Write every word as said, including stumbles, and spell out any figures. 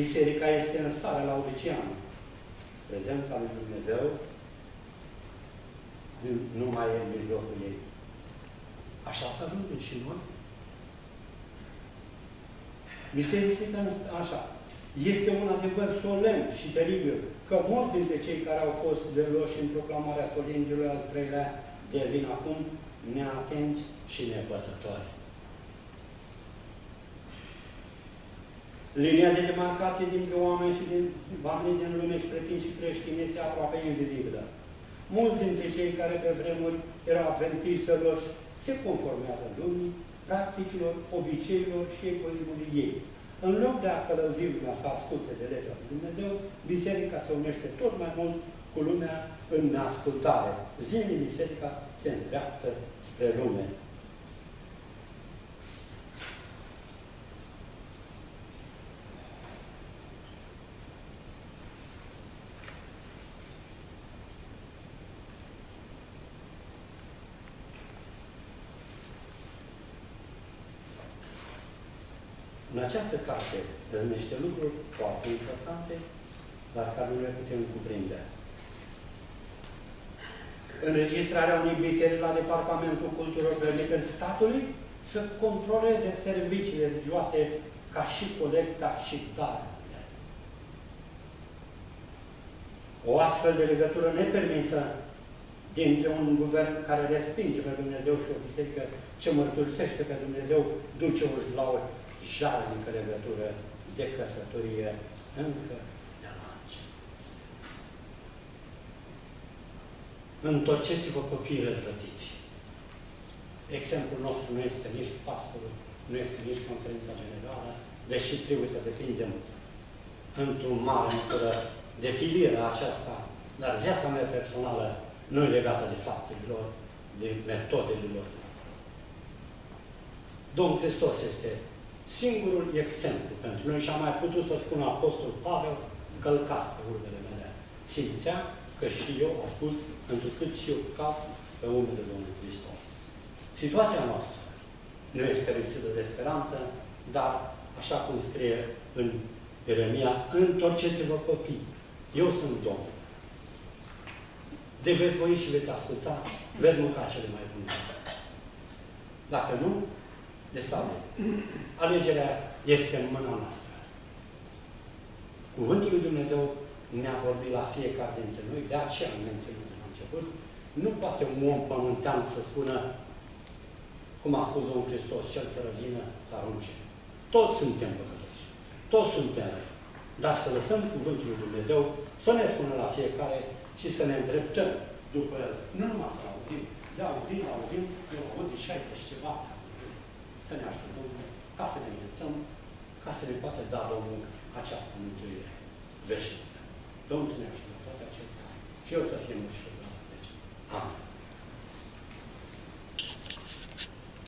Biserica este în starea laodiceană. Prezența lui Dumnezeu nu mai e în mijlocul ei. Așa să ajungem și noi. Biserica așa. Este un adevăr solemn și teribil că mulți dintre cei care au fost zeloși în proclamarea solingelor al treilea devin acum neatenți și nepăsători. Linia de demarcație dintre oameni și din oamenii din lume și creștini și creștini este aproape invizibilă. Mulți dintre cei care pe vremuri erau adventiști zeloși se conformează lumii, practicilor, obiceiilor și egoismului ei. În loc de a călăuzi lumea să asculte de legea lui Dumnezeu, biserica se unește tot mai mult cu lumea în neascultare. Zilnic biserica se îndreaptă spre lume. În această carte sunt niște lucruri foarte importante, dar care nu le putem cuprinde. Înregistrarea unei biserici la Departamentul Culturilor permite statului să controleze serviciile religioase ca și colecta și darurile. O astfel de legătură nepermisă dintre un guvern care respinge pe Dumnezeu și o biserică ce mărturisește pe Dumnezeu duce-o la o jalnică legătură de căsătorie încă de la început. Întorceți-vă copiii răzvătiți. Exemplul nostru nu este nici pastorul, nu este nici conferința generală, deși trebuie să depindem într-o mare măsură de filiera aceasta, dar viața mea personală nu e legată de faptele lor, de metodele lor. Domnul Hristos este singurul exemplu pentru noi și am mai putut să spun Apostol Pavel, călcați pe urmele mele. Simțea că și eu am spus, întrucât și eu cap pe urmele Domnului Hristos. Situația noastră nu este lipsită de speranță, dar, așa cum scrie în Ieremia, întorceți-vă copii. Eu sunt Domnul. De veți voi și veți asculta, veți mânca cele mai bune. Dacă nu, de sabie. Alegerea este în mâna noastră. Cuvântul lui Dumnezeu ne-a vorbit la fiecare dintre noi, de aceea am menționat la început. Nu poate un om pământean să spună, cum a spus Domnul Hristos, cel fără vină să arunce. Toți suntem păcătoși. Toți suntem răi. Dar să lăsăm cuvântul lui Dumnezeu să ne spună la fiecare și să ne îndreptăm după el. Nu numai să auzim. De auzim, auzim, eu aud de șaizeci ceva. Să ne așteptăm, ca să ne îndreptăm, ca să ne poată da Domnul această mântuire veșnică. Domnul să ne așteptă toate acestea și eu să fie mântuit. Amin.